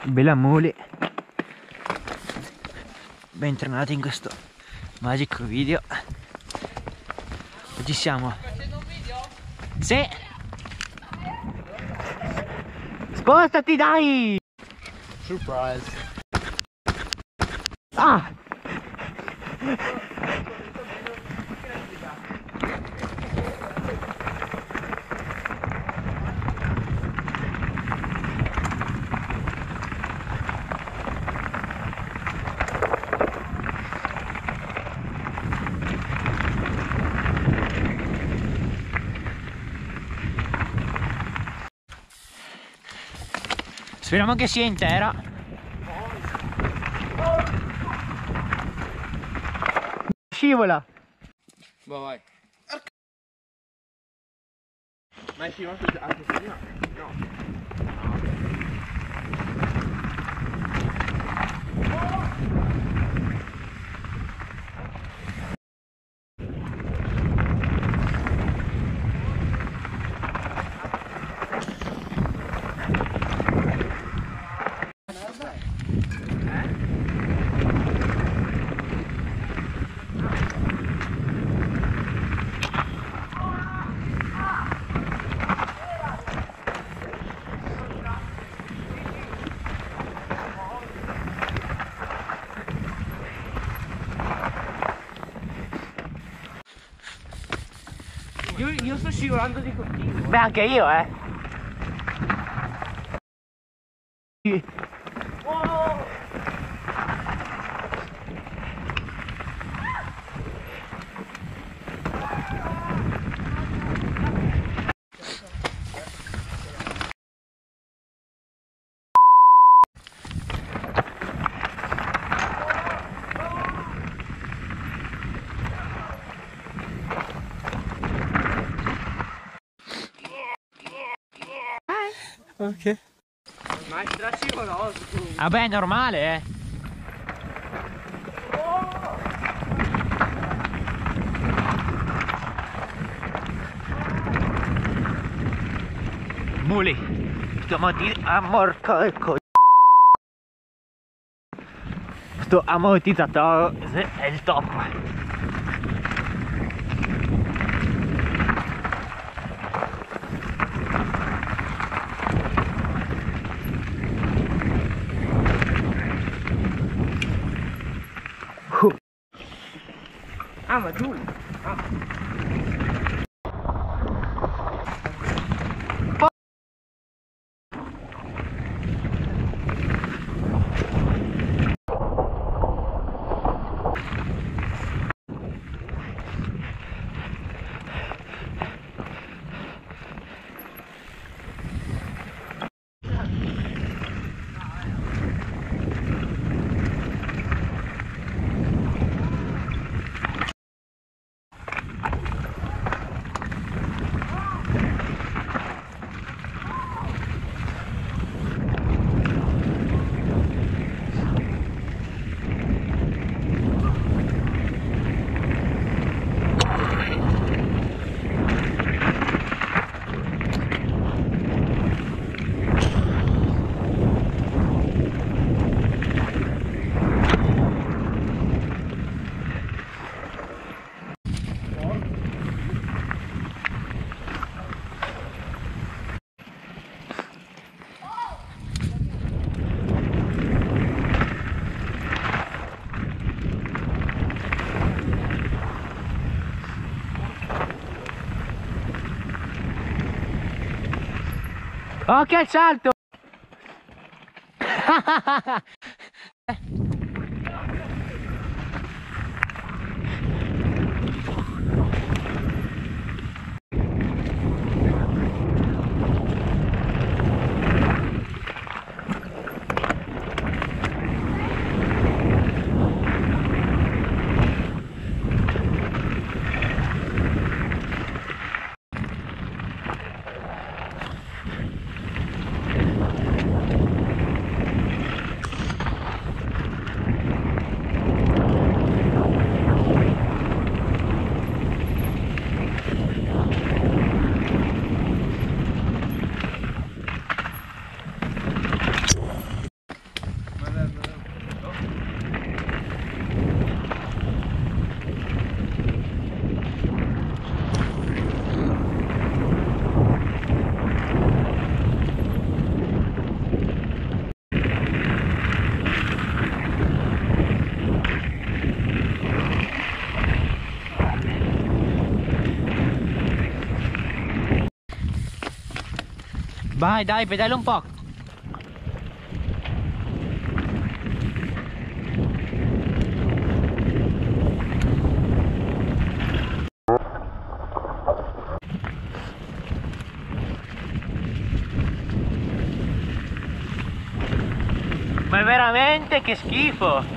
Bella mole. Bentornati in questo magico video. Oggi siamo. Facendo un video? Sì. Spostati, dai. Surprise. Ah. Speriamo che sia intera. Scivola. Vai. Ma è scivola anche prima? No. Io sto scivolando di continuo. Beh, anche io, Oh! Ok. Ma è stra scivoloso. Vabbè, è normale, Muli. Sto ammortizzatore è il top. Ah, ma tu? Ok, il salto. Vai, dai, pedala un po'. Ma veramente che schifo!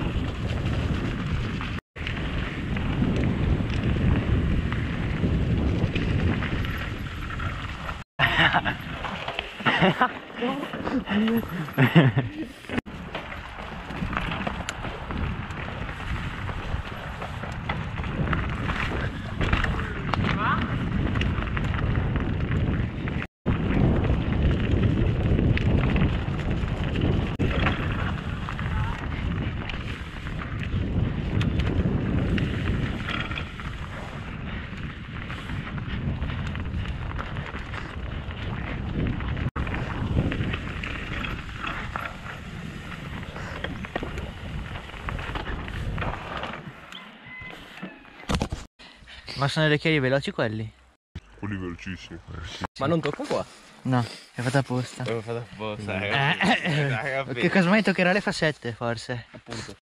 Ma sono le chiavi veloci quelli? Quelli velocissimi. Ma non tocca qua. No, è fatta apposta. L'ho fatto apposta, Che casomai toccherà le fassette, forse. Appunto.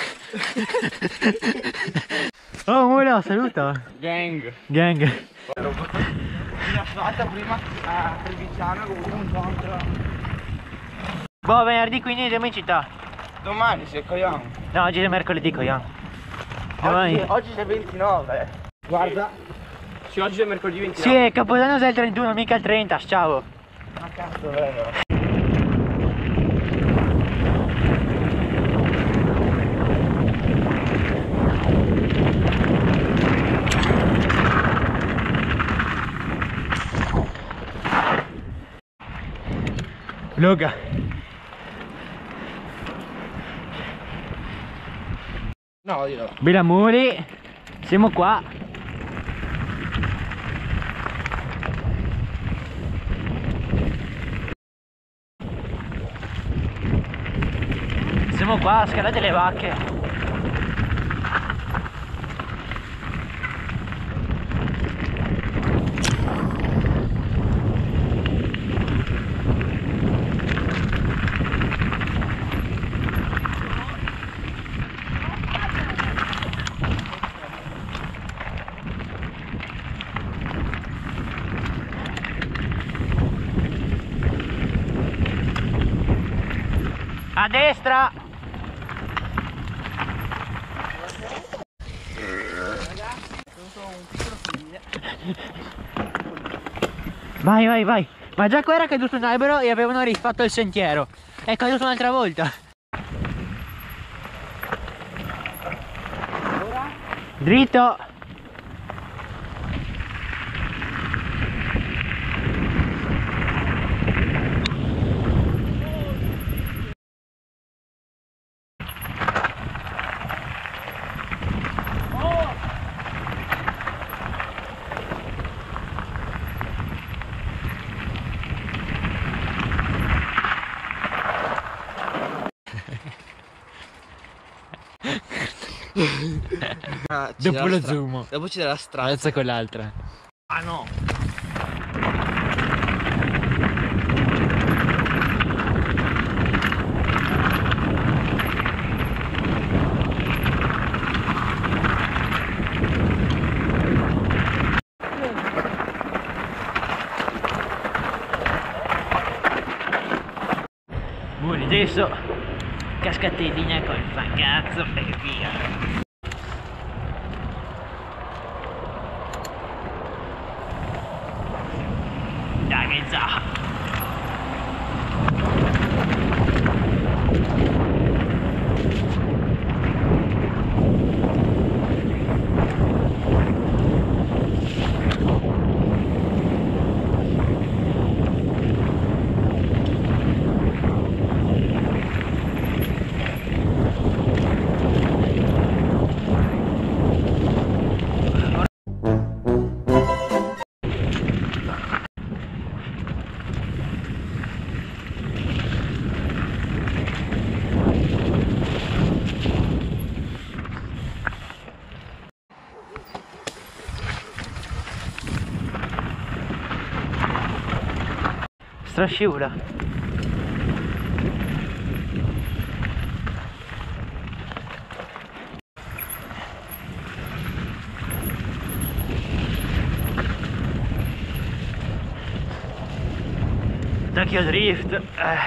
Oh, Mulo, saluta. Gang. Gang. L'ho fatta prima a Trevigiano con un incontro. Boh, venerdì quindi andiamo in città. Domani se cogliamo. No, oggi è mercoledì, cogliamo. Domani. Oggi è 29. Guarda. Sì, oggi è mercoledì 29. Sì, è Capodanno è il 31, mica il 30, ciao. Ma cazzo, vero. Luca. No, io. Bilamuri, siamo qua. Siamo qua a Scala delle Vacche. A destra! Vai, vai, vai! Ma già qua era caduto un albero e avevano rifatto il sentiero. È caduto un'altra volta. Dritto! Dopo lo zoom. Dopo c'è la strada. Alza quell'altra. Ah no. Buoni, adesso cascatellina col fangazzo e via. Dai, za. strascivola. Tokyo Drift.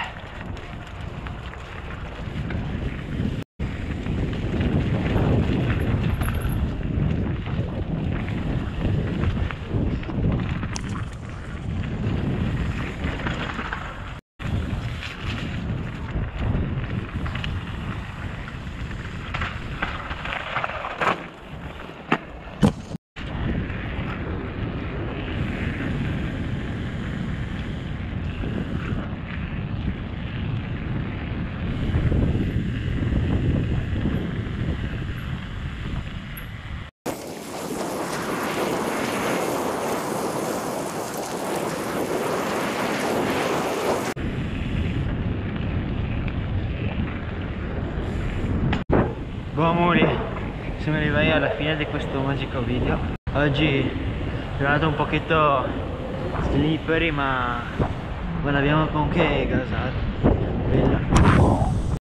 Boh amori, siamo arrivati alla fine di questo magico video. Oggi è giornata un pochetto slippery ma non abbiamo con che gasare. Bella.